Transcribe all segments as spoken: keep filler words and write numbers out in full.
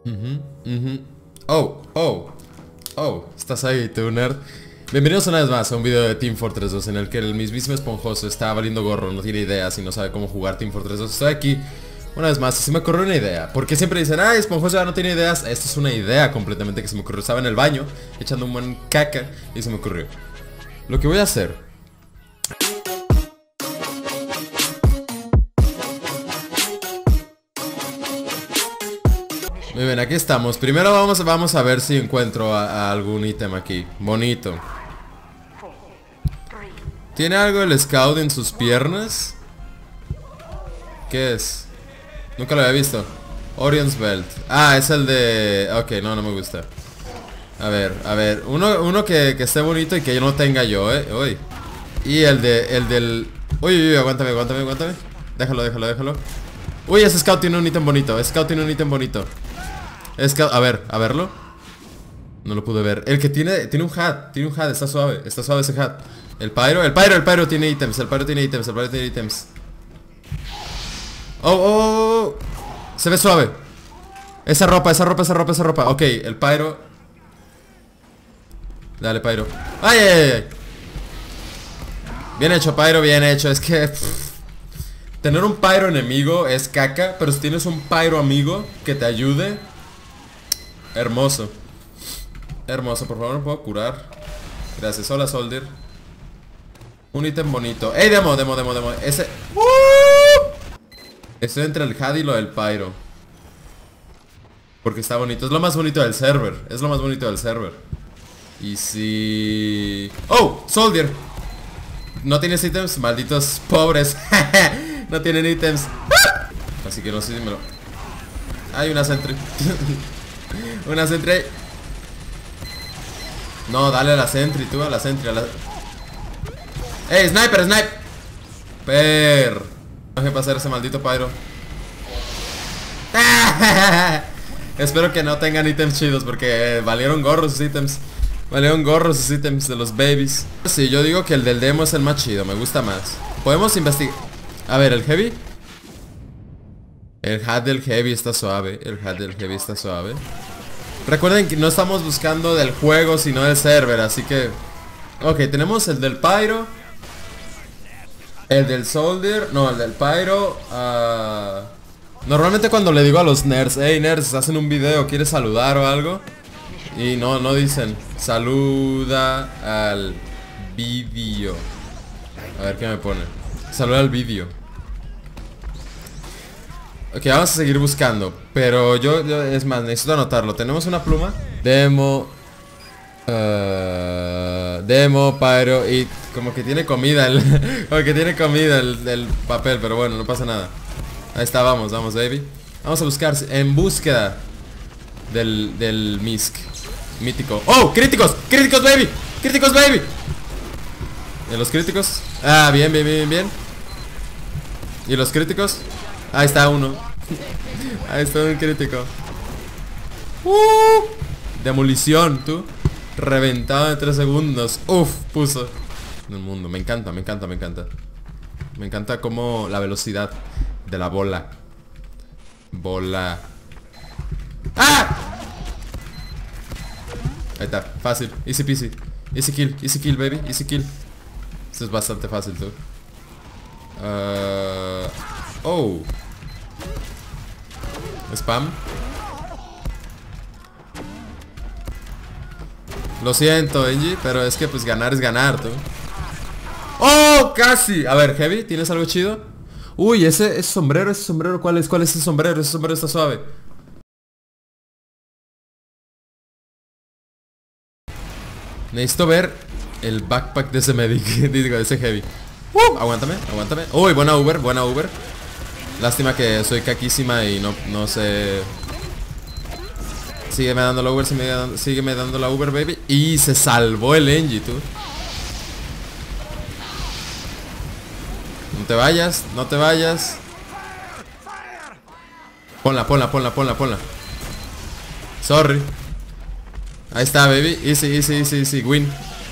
Uh-huh, uh-huh. Oh, oh, oh, estás ahí, tú nerd. Bienvenidos una vez más a un video de Team Fortress dos en el que el mismísimo esponjoso está valiendo gorro, no tiene ideas y no sabe cómo jugar Team Fortress dos. Estoy aquí una vez más y se me ocurrió una idea. Porque siempre dicen, ah, esponjoso ya no tiene ideas. Esto es una idea completamente que se me ocurrió. Estaba en el baño echando un buen caca y se me ocurrió. Lo que voy a hacer... Muy bien, aquí estamos. Primero vamos, vamos a ver si encuentro a, a algún ítem aquí. Bonito. ¿Tiene algo el scout en sus piernas? ¿Qué es? Nunca lo había visto. Orion's Belt. Ah, es el de... Ok, no, no me gusta. A ver, a ver. Uno, uno que, que esté bonito y que yo no tenga yo, eh. Uy. Y el de... El del... Uy, uy, uy, aguántame, aguántame, aguántame. Déjalo, déjalo, déjalo. Uy, ese scout tiene un ítem bonito. Scout tiene un ítem bonito. Scout, a ver, a verlo. No lo pude ver. El que tiene, tiene un hat, tiene un hat, está suave, está suave ese hat. El pyro, el pyro, el pyro tiene ítems, el pyro tiene ítems, el pyro tiene ítems. Oh, oh, oh, oh. Se ve suave. Esa ropa, esa ropa, esa ropa, esa ropa. Ok, el pyro. Dale, pyro. Ay, ay, ay, ay. Bien hecho, pyro, bien hecho. Es que pff, tener un pyro enemigo es caca, pero si tienes un pyro amigo que te ayude, hermoso. Hermoso, por favor, ¿me puedo curar? Gracias, hola soldier. Un ítem bonito. ¡Ey, demo, demo, demo, demo! Ese... ¡Uh! Estoy entre el Had y lo del pyro. Porque está bonito, es lo más bonito del server. Es lo más bonito del server. Y si... ¡Oh! Soldier. No tienes ítems, malditos pobres. No tienen ítems. Así que no sé si me lo... Hay una sentry. Una sentry. No, dale a la sentry, tú a la sentry, a la... ¡Ey, sniper, sniper! Per. Deje pasar ese maldito pyro. Espero que no tengan ítems chidos porque valieron gorros sus ítems. Valieron gorros sus ítems de los babies. Sí, yo digo que el del demo es el más chido, me gusta más. Podemos investigar. A ver, el heavy. El hat del heavy está suave. El hat del heavy está suave. Recuerden que no estamos buscando del juego, sino del server, así que... Ok, tenemos el del pyro. El del soldier. No, el del pyro. uh... Normalmente cuando le digo a los nerds, hey nerds, hacen un video, ¿quieres saludar o algo? Y no, no dicen saluda al vídeo. A ver qué me pone. Saluda al vídeo. Ok, vamos a seguir buscando. Pero yo, yo es más, necesito anotarlo. Tenemos una pluma. Demo uh, Demo, pyro. Y como que tiene comida el, como que tiene comida el, el papel. Pero bueno, no pasa nada. Ahí está, vamos, vamos baby. Vamos a buscar en búsqueda Del, del Misk mítico. ¡Oh! ¡Críticos! ¡Críticos, baby! ¡Críticos, baby! ¿Y los críticos? Ah, bien, bien, bien, bien. ¿Y los críticos? Ahí está uno. Ahí está un crítico. ¡Uh! Demolición, tú. Reventado en tres segundos. Uf, puso. En el mundo, me encanta, me encanta, me encanta. Me encanta como la velocidad de la bola. Bola. ¡Ah! Ahí está, fácil, easy peasy. Easy kill, easy kill, baby, easy kill. Esto es bastante fácil, tú. uh, Oh. Spam. Lo siento, Engie, pero es que pues ganar es ganar, tú. ¡Oh! Casi. A ver, Heavy, ¿tienes algo chido? Uy, ese, ese sombrero, ese sombrero, ¿cuál es? ¿Cuál es ese sombrero? Ese sombrero está suave. Necesito ver el backpack de ese medic. Digo, de ese heavy. uh, Aguántame, aguántame. Uy, buena Uber, buena Uber. Lástima que soy caquísima y no, no sé. Sígueme dando la Uber, sígueme dando, sígueme dando la Uber, baby. Y se salvó el Engie, tú. No te vayas, no te vayas. Ponla, ponla, ponla, ponla, ponla. Sorry. Ahí está, baby. Easy, easy, easy, easy. Win.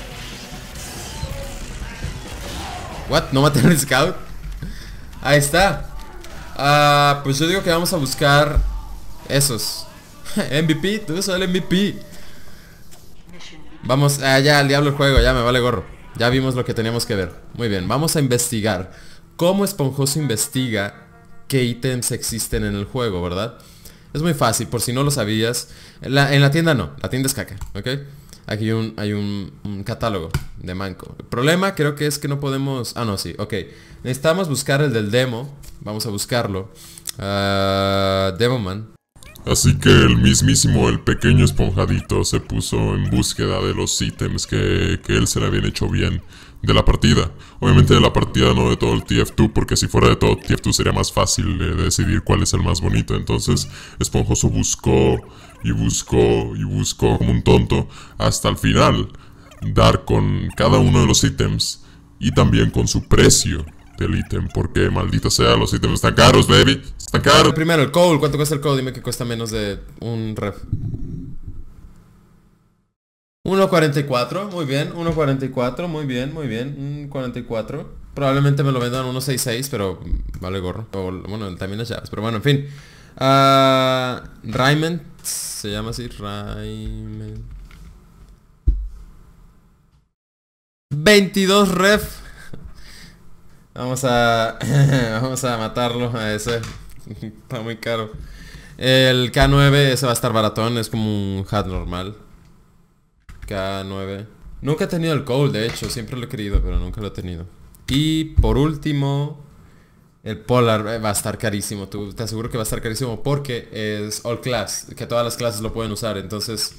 What? ¿No maté al scout? Ahí está. uh, Pues yo digo que vamos a buscar esos. M V P, tú soy el M V P. Vamos, ah, ya, al diablo el juego, ya me vale gorro. Ya vimos lo que teníamos que ver. Muy bien, vamos a investigar cómo Esponjoso investiga qué ítems existen en el juego, ¿verdad? Es muy fácil, por si no lo sabías. En la, en la tienda no, la tienda es caca, ¿ok? Aquí hay un, hay un, un catálogo de manco. El problema creo que es que no podemos... Ah, no, sí, ok. Necesitamos buscar el del demo. Vamos a buscarlo. Uh, Demoman. Así que el mismísimo, el pequeño esponjadito se puso en búsqueda de los ítems que, que él se le habían hecho bien de la partida. Obviamente de la partida, no de todo el T F dos, porque si fuera de todo T F dos sería más fácil de decidir cuál es el más bonito. Entonces Esponjoso buscó y buscó y buscó como un tonto hasta el final dar con cada uno de los ítems y también con su precio del ítem, porque maldita sea, los ítems están caros, baby, están caros. Primero el Cole, ¿cuánto cuesta el Cole? Dime que cuesta menos de un ref. uno cuarenta y cuatro, muy bien, uno cuarenta y cuatro, muy bien, muy bien, cuarenta y cuatro. Probablemente me lo vendan a uno sesenta y seis, pero vale gorro. O, bueno, también las llaves, pero bueno, en fin. Uh, Raymond, se llama así, Raymond. veintidós ref. Vamos a... vamos a matarlo a ese. Está muy caro. El K nueve, ese va a estar baratón. Es como un hat normal. K nueve. Nunca he tenido el Cole, de hecho. Siempre lo he querido, pero nunca lo he tenido. Y por último, el Polar va a estar carísimo. Tú, te aseguro que va a estar carísimo porque es all class. Que todas las clases lo pueden usar. Entonces...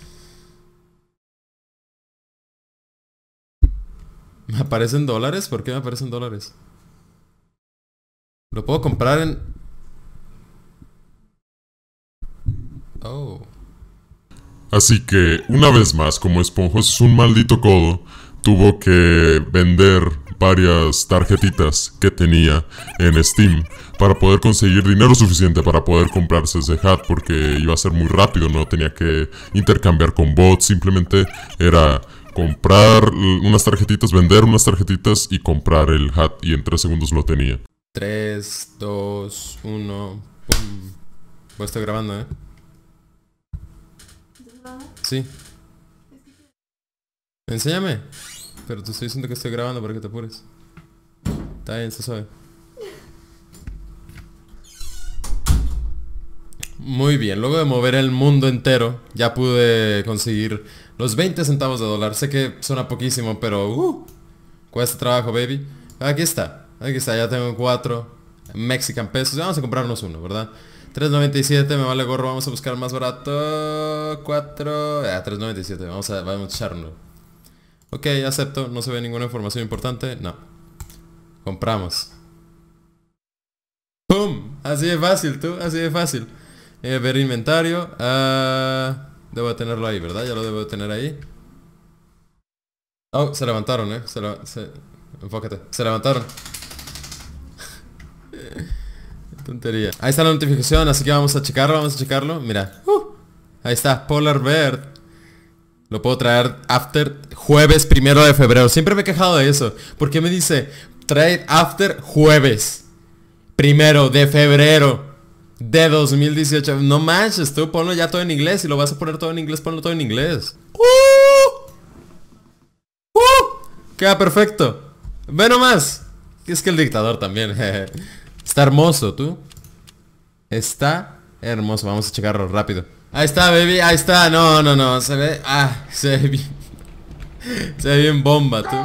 ¿me aparecen dólares? ¿Por qué me aparecen dólares? Lo puedo comprar en... Oh. Así que, una vez más, como Esponjoso es un maldito codo, tuvo que vender varias tarjetitas que tenía en Steam para poder conseguir dinero suficiente para poder comprarse ese hat, porque iba a ser muy rápido, no tenía que intercambiar con bots, simplemente era comprar unas tarjetitas, vender unas tarjetitas y comprar el hat, y en tres segundos lo tenía. tres, dos, uno, pum. Pues estoy grabando, ¿eh? Sí. Enséñame. Pero te estoy diciendo que estoy grabando para que te apures. Está bien, se sabe. Muy bien, luego de mover el mundo entero, ya pude conseguir los veinte centavos de dólar. Sé que suena poquísimo, pero uh, cuesta trabajo, baby. Aquí está, aquí está, ya tengo cuatro Mexican pesos. Vamos a comprarnos uno, ¿verdad? tres noventa y siete, me vale gorro, vamos a buscar más barato. cuatro, ah, tres noventa y siete, vamos a, vamos a echarlo. Ok, acepto, no se ve ninguna información importante, no. Compramos. ¡Pum! Así de fácil, tú, así de fácil. Eh, ver inventario. Uh, debo de tenerlo ahí, ¿verdad? Ya lo debo de tener ahí. Oh, se levantaron, eh. Se, lo, se enfócate. Se levantaron. Tontería. Ahí está la notificación, así que vamos a checarlo, vamos a checarlo. Mira. Uh, ahí está, Polar Bear. Lo puedo traer after jueves primero de febrero. Siempre me he quejado de eso. ¿Por qué me dice trade after jueves primero de febrero de dos mil dieciocho? No manches, tú ponlo ya todo en inglés. Si lo vas a poner todo en inglés, ponlo todo en inglés. ¡Uh! ¡Uh! Queda perfecto. Ve nomás. Es que el dictador también. Está hermoso, tú. Está hermoso. Vamos a checarlo rápido. Ahí está, baby. Ahí está. No, no, no. Se ve... Ah, se ve bien. Se ve bien bomba, tú.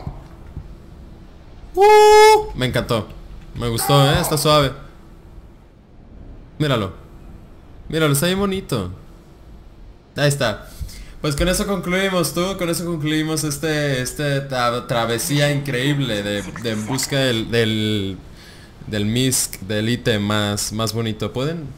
¡Uh! Me encantó. Me gustó, eh. Está suave. Míralo. Míralo, está bien bonito. Ahí está. Pues con eso concluimos, tú. Con eso concluimos este este tra travesía increíble de, de en busca del del, del misc, del ítem más, más bonito. ¿Pueden?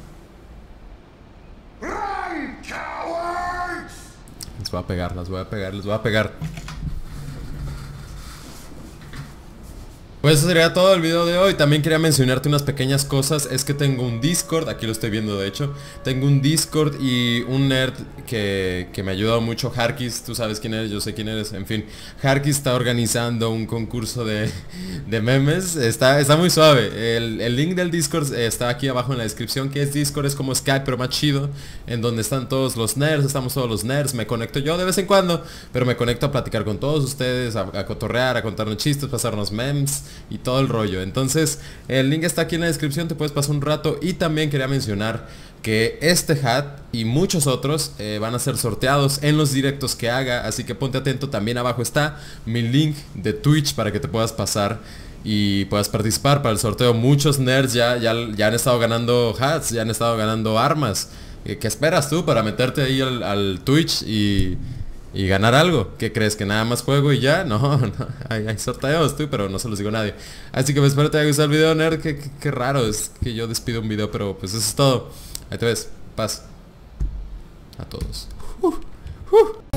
Les voy a pegar, las voy a pegar, les voy a pegar. Pues eso sería todo el video de hoy. También quería mencionarte unas pequeñas cosas. Es que tengo un Discord, aquí lo estoy viendo de hecho. Tengo un Discord y un nerd que, que me ha ayudado mucho, Harkis. Tú sabes quién eres, yo sé quién eres. En fin, Harkis está organizando un concurso de, de memes. Está, está muy suave. El, el link del Discord está aquí abajo en la descripción. Que es Discord, es como Skype pero más chido. En donde están todos los nerds, estamos todos los nerds. Me conecto yo de vez en cuando, pero me conecto a platicar con todos ustedes, a, a cotorrear, a contarnos chistes, pasarnos memes y todo el rollo. Entonces el link está aquí en la descripción, te puedes pasar un rato. Y también quería mencionar que este hat y muchos otros eh, van a ser sorteados en los directos que haga, así que ponte atento. También abajo está mi link de Twitch para que te puedas pasar y puedas participar para el sorteo. Muchos nerds ya, ya, ya han estado ganando hats, ya han estado ganando armas. ¿Qué esperas tú para meterte ahí al, al Twitch y... y ganar algo? ¿Qué crees? ¿Que nada más juego y ya? No, no, hay, hay sorteos tú, pero no se los digo a nadie. Así que pues espero te haya gustado el video, nerd. Qué, qué, qué raro es que yo despido un video, pero pues eso es todo. Ahí te ves. Paz. A todos. Uh, uh.